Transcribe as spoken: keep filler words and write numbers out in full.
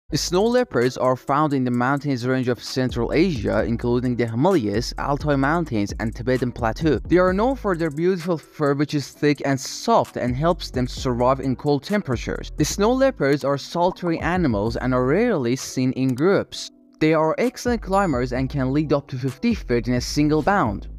Snow leopards are found in the mountainous range of Central Asia, including the Himalayas, Altai Mountains, and Tibetan Plateau. They are known for their beautiful fur, which is thick and soft and helps them survive in cold temperatures. The snow leopards are solitary animals and are rarely seen in groups. They are excellent climbers and can lead up to fifty feet in a single bound.